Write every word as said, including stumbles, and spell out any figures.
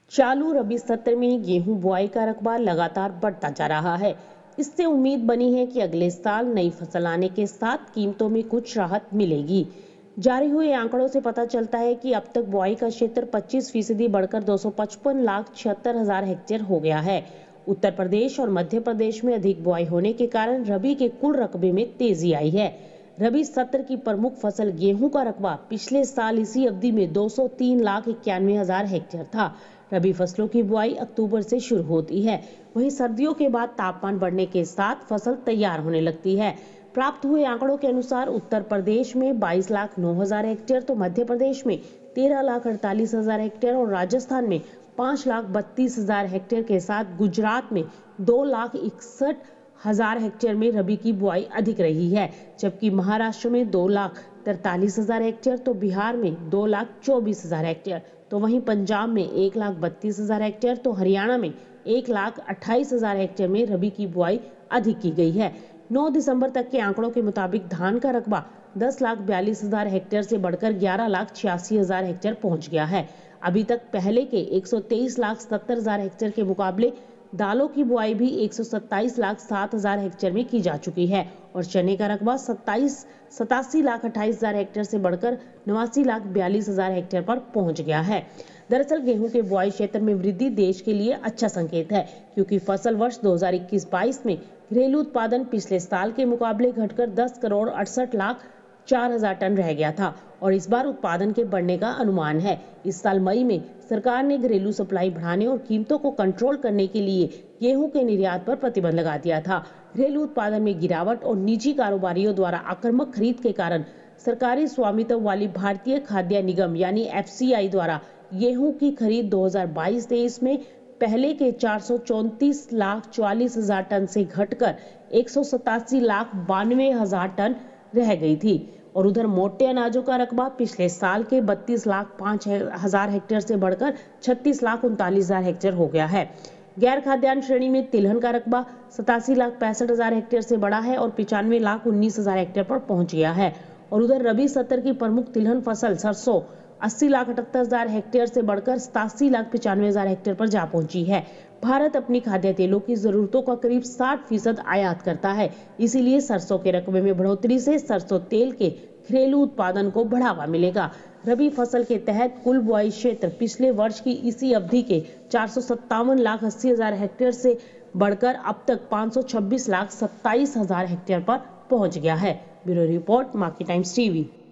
चालू रबी सत्र में गेहूं बुआई का रकबा लगातार बढ़ता जा रहा है। इससे उम्मीद बनी है कि अगले साल नई फसल आने के साथ कीमतों में कुछ राहत मिलेगी। जारी हुए आंकड़ों से पता चलता है कि अब तक बुआई का क्षेत्र पच्चीस फीसदी बढ़कर दो सौ पचपन लाख छिहत्तर हजार हेक्टेयर हो गया है। उत्तर प्रदेश और मध्य प्रदेश में अधिक बुआई होने के कारण रबी के कुल रकबे में तेजी आई है। रबी सत्र की प्रमुख फसल गेहूं का रकबा पिछले साल इसी अवधि में दो सौ तीन लाख इक्यानवे हजार हेक्टेयर था। रबी फसलों की बुआई अक्टूबर से शुरू होती है। वहीं सर्दियों के बाद तापमान बढ़ने के साथ फसल तैयार होने लगती है। प्राप्त हुए आंकड़ों के अनुसार उत्तर प्रदेश में बाईस लाख नौ हजार हेक्टेयर तो मध्य प्रदेश में तेरह लाख अड़तालीस हजार हेक्टेयर और राजस्थान में पाँच लाख बत्तीस हजार हेक्टेयर के साथ गुजरात में दो लाख इकसठ हजार हेक्टेयर में रबी की बुआई अधिक रही है, जबकि महाराष्ट्र में दो लाख तैतालीस हजार हेक्टेयर तो बिहार में दो लाख चौबीस हजार हेक्टेयर तो वहीं पंजाब में एक लाख बत्तीस हजार हेक्टेयर तो हरियाणा में एक लाख अट्ठाईस हजार हेक्टेयर में रबी की बुआई अधिक की गई है। नौ दिसंबर तक के आंकड़ों के मुताबिक धान का रकबा दस लाख बयालीस हजार हेक्टेयर से बढ़कर ग्यारह लाख छियासी हजार हेक्टेयर पहुंच गया है। अभी तक पहले के एक सौ तेईस लाख सत्तर हजार हेक्टेयर के मुकाबले दालों की बुआई भी एक सौ सत्ताईस लाख सात हजार हेक्टेयर में की जा चुकी है और चने का रकबा सत्ताईस सतासी लाख अट्ठाईस हजार हेक्टेयर से बढ़कर नवासी लाख बयालीस हजार हेक्टेयर पर पहुंच गया है। दरअसल गेहूं के बुआई क्षेत्र में वृद्धि देश के लिए अच्छा संकेत है, क्योंकि फसल वर्ष दो हजार इक्कीस बाईस में घरेलू उत्पादन पिछले साल के मुकाबले घटकर दस करोड़ अड़सठ लाख चार हजार टन रह गया था और इस बार उत्पादन के बढ़ने का अनुमान है। इस साल मई में सरकार ने घरेलू सप्लाई बढ़ाने और कीमतों को कंट्रोल करने के लिए गेहूं के निर्यात पर प्रतिबंध लगा दिया था। घरेलू उत्पादन में गिरावट और निजी कारोबारियों द्वारा आक्रामक खरीद के कारण सरकारी स्वामित्व वाली भारतीय खाद्य निगम यानी एफ सी आई द्वारा गेहूं की खरीद दो हजार बाईस तेईस में पहले के चार सौ चौंतीस लाख चौवालीस हजार टन से घटकर एक सौ सतासी लाख बानवे हजार टन रह गई थी और उधर मोटे अनाजों का रकबा पिछले साल के बत्तीस लाख पाँच हजार हेक्टेयर से बढ़कर छत्तीस लाख उनतालीस हजार हेक्टेयर हो गया है। गैर खाद्यान्न श्रेणी में तिलहन का रकबा सतासी लाख पैंसठ हजार हेक्टेयर से बढ़ा है और पिचानवे लाख उन्नीस हजार हेक्टेयर पर पहुंच गया है और उधर रबी सत्र की प्रमुख तिलहन फसल सरसों अस्सी लाख अठहत्तर हजार हेक्टेयर से बढ़कर सतासी लाख पिचानवे हजार हेक्टेयर पर जा पहुंची है। भारत अपनी खाद्य तेलों की जरूरतों का करीब साठ फीसद आयात करता है, इसीलिए सरसों के रकबे में बढ़ोतरी से सरसों तेल के घरेलू उत्पादन को बढ़ावा मिलेगा। रबी फसल के तहत कुल बुआई क्षेत्र पिछले वर्ष की इसी अवधि के चार सौ सत्तावन लाख अस्सी हजार हेक्टेयर से बढ़कर अब तक पाँच सौ छब्बीस लाख सत्ताईस हजार हेक्टेयर पर पहुंच गया है। Bureau report, market times TV.